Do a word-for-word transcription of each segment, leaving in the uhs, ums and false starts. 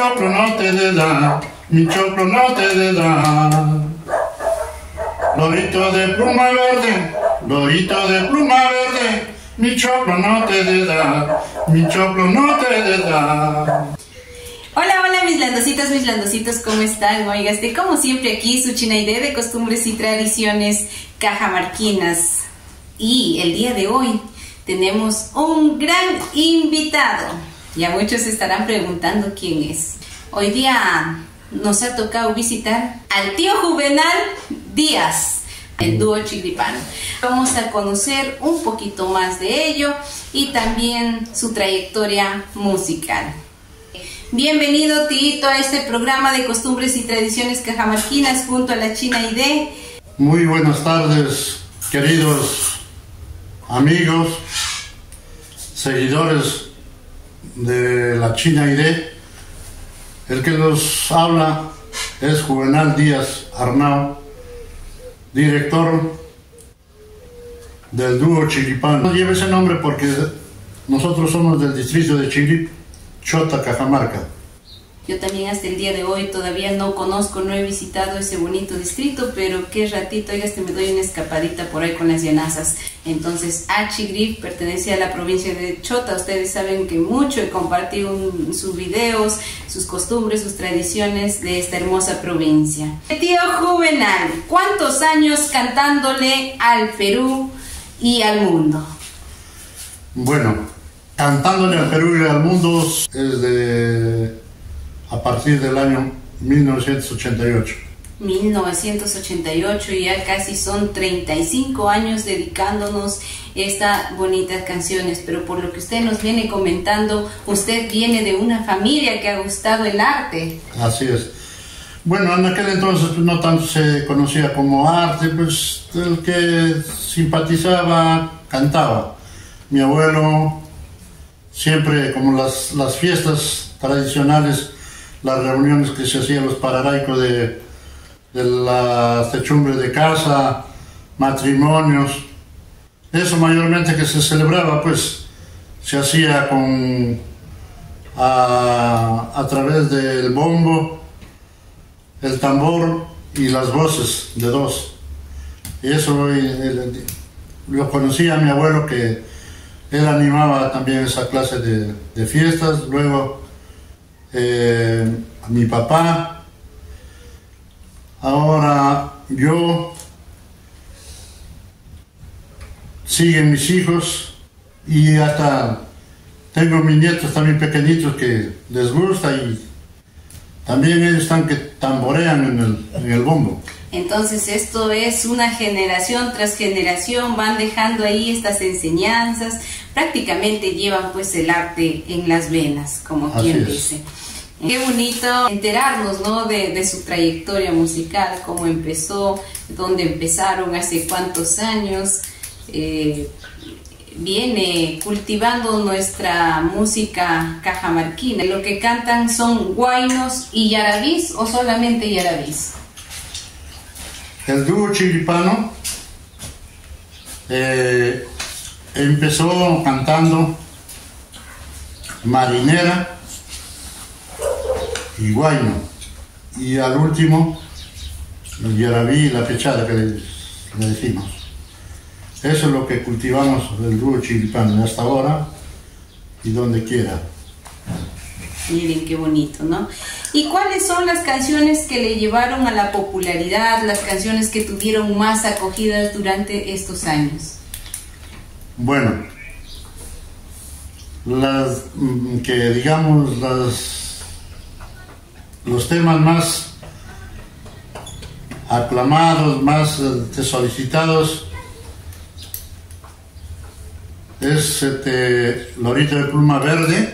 choclo no te de da, mi choclo no te de da. Lorito de pluma verde, lorito de pluma verde, mi choclo no te de da, mi choclo no te de da. Hola, hola mis landositos, mis landositos, ¿cómo están? Oiga, estoy como siempre aquí, su Chinaide de costumbres y tradiciones cajamarquinas. Y el día de hoy tenemos un gran invitado. Ya muchos se estarán preguntando quién es. Hoy día nos ha tocado visitar al tío Juvenal Díaz, el dúo chigripano. Vamos a conocer un poquito más de ello y también su trayectoria musical. Bienvenido, Tito, a este programa de costumbres y tradiciones cajamarquinas junto a la Chinaide. Muy buenas tardes, queridos amigos, seguidores de la Chinaide. El que nos habla es Juvenal Díaz Arnau, director del dúo chigripano. Lleva ese nombre porque nosotros somos del distrito de Chigrip, Chota, Cajamarca. Yo también hasta el día de hoy todavía no conozco, no he visitado ese bonito distrito, pero qué ratito, oiga, este me doy una escapadita por ahí con las llanazas. Entonces, a Chigrip pertenece a la provincia de Chota. Ustedes saben que mucho he compartido un, sus videos, sus costumbres, sus tradiciones de esta hermosa provincia. Tío Juvenal, ¿cuántos años cantándole al Perú y al mundo? Bueno, cantándole al Perú y al mundo es de, a partir del año mil novecientos ochenta y ocho. mil novecientos ochenta y ocho, y ya casi son treinta y cinco años dedicándonos estas bonitas canciones. Pero por lo que usted nos viene comentando, usted viene de una familia que ha gustado el arte. Así es. Bueno, en aquel entonces no tanto se conocía como arte, pues el que simpatizaba cantaba. Mi abuelo siempre, como las, las fiestas tradicionales, las reuniones que se hacían los pararaicos de, de las techumbres de casa, matrimonios, eso mayormente que se celebraba, pues se hacía con a, a través del bombo, el tambor y las voces de dos. Y eso eh, lo conocía mi abuelo, que él animaba también esa clase de, de fiestas. Luego eh, a mi papá, ahora yo, siguen mis hijos y hasta tengo mis nietos también pequeñitos que les gusta, y también ellos están que tamborean en el, en el bombo. Entonces esto es una generación tras generación, van dejando ahí estas enseñanzas, prácticamente llevan pues el arte en las venas, como quien dice. Qué bonito enterarnos, ¿no?, de, de su trayectoria musical, cómo empezó, dónde empezaron, hace cuántos años. Eh, viene cultivando nuestra música cajamarquina. Lo que cantan son guaynos y yarabís, o solamente yarabís. El dúo chigripano eh, empezó cantando marinera y guayno, y al último el yarabí y la pechada, que le, le decimos. Eso es lo que cultivamos el dúo chigripano hasta ahora y donde quiera. Miren qué bonito, ¿no? ¿Y cuáles son las canciones que le llevaron a la popularidad, las canciones que tuvieron más acogidas durante estos años? Bueno, las que digamos las los temas más aclamados, más eh, solicitados, es este, Lorito de pluma verde,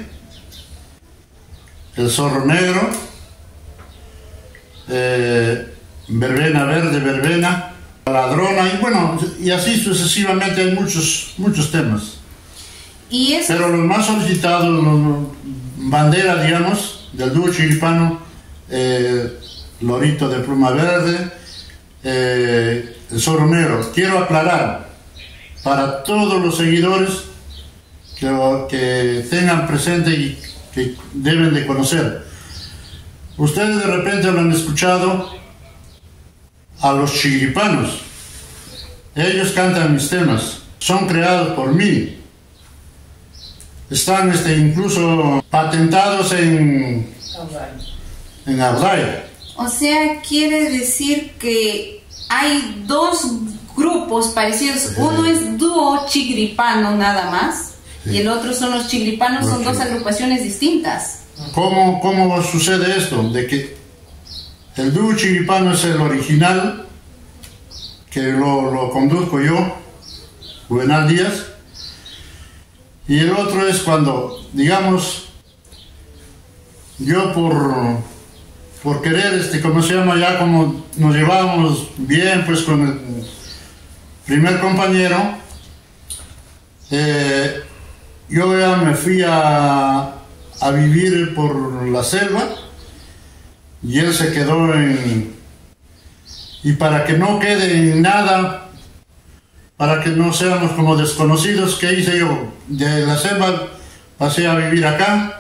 El zorro negro, eh, Verbena verde, verbena, Ladrona, y bueno, y así sucesivamente. Hay muchos, muchos temas. ¿Y eso? Pero los más solicitados, los, bandera, digamos, del dúo chigripano, eh, Lorito de pluma verde, eh, El zorro negro. Quiero aclarar para todos los seguidores que, que tengan presente y que deben de conocer, Ustedes de repente lo han escuchado a los chigripanos. Ellos cantan mis temas, son creados por mí. Están este, incluso patentados en, en Abdaya. O sea, quiere decir que hay dos grupos parecidos. Sí. Uno es dúo chigripano nada más, sí. Y el otro son los chigripanos, los son dos agrupaciones distintas. ¿Cómo, ¿Cómo sucede esto? De que el dúo chigripano es el original, que lo, lo conduzco yo, Juvenal Díaz, y el otro es cuando, digamos, yo por, por querer, este, como se llama, ya como nos llevábamos bien pues con el primer compañero, eh, yo ya me fui a, a vivir por la selva y él se quedó en... Y para que no quede en nada, para que no seamos como desconocidos, ¿qué hice yo? De la selva pasé a vivir acá,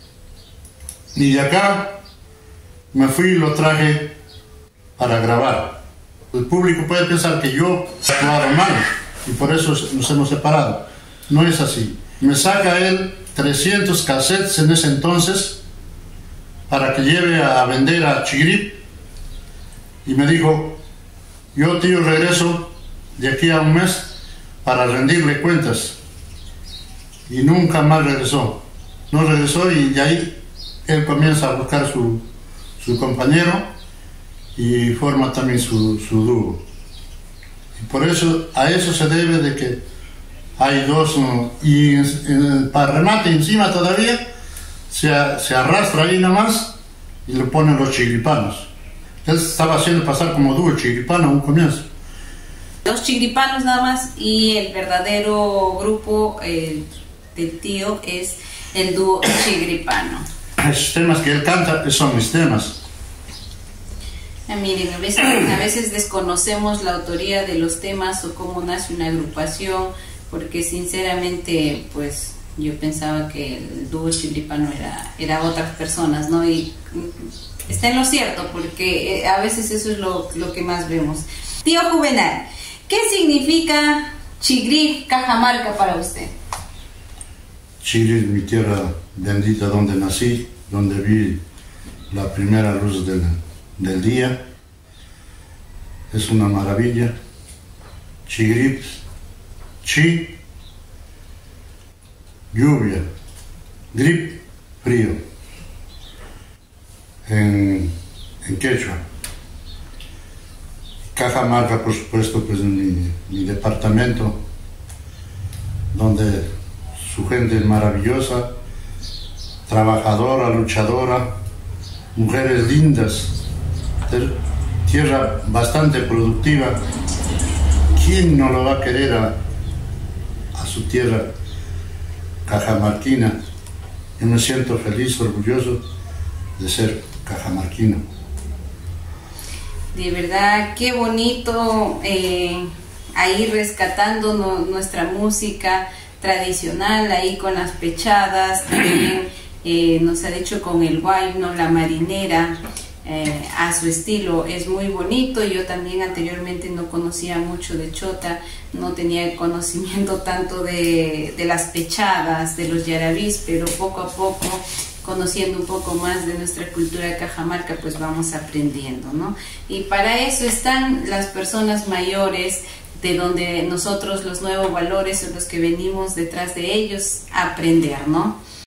y de acá me fui y lo traje para grabar. El público puede pensar que yo actuaba mal, y por eso nos hemos separado. No es así. Me saca él trescientos cassettes en ese entonces, para que lleve a vender a Chigrip. Y me dijo, yo tío regreso de aquí a un mes para rendirle cuentas. Y nunca más regresó. No regresó y de ahí él comienza a buscar su, su compañero y forma también su, su dúo. Y por eso, a eso se debe de que hay dos, y en, en, para remate encima todavía se, se arrastra ahí nada más y le ponen los chigripanos. Él estaba haciendo pasar como dúo chigripano a un comienzo. Los chigripanos nada más, y el verdadero grupo eh, del tío es el dúo chigripano. Esos temas que él canta son mis temas. Ah, miren, a veces, a veces desconocemos la autoría de los temas o cómo nace una agrupación, porque sinceramente pues yo pensaba que el dúo chigripano era, era otras personas, ¿no? Y está en lo cierto, porque a veces eso es lo, lo que más vemos. Tío Juvenal, ¿qué significa Chigrip, Cajamarca para usted? Chigrip, mi tierra bendita, donde nací, donde vi la primera luz del, del día. Es una maravilla. Chigrip, chi, lluvia, grip, frío. En, en quechua. Cajamarca, por supuesto, pues mi, mi departamento, donde su gente es maravillosa, trabajadora, luchadora, mujeres lindas, tierra bastante productiva. ¿Quién no lo va a querer a, a su tierra cajamarquina? Yo me siento feliz, orgulloso de ser cajamarquino. De verdad, qué bonito eh, ahí rescatando no, nuestra música tradicional, ahí con las pechadas, también eh, nos ha dicho con el guayno, la marinera, eh, a su estilo, es muy bonito. Yo también anteriormente no conocía mucho de chota, no tenía conocimiento tanto de, de las pechadas, de los yarabís, pero poco a poco, conociendo un poco más de nuestra cultura de Cajamarca, pues vamos aprendiendo, ¿no? Y para eso están las personas mayores, de donde nosotros los nuevos valores son los que venimos detrás de ellos a aprender, ¿no?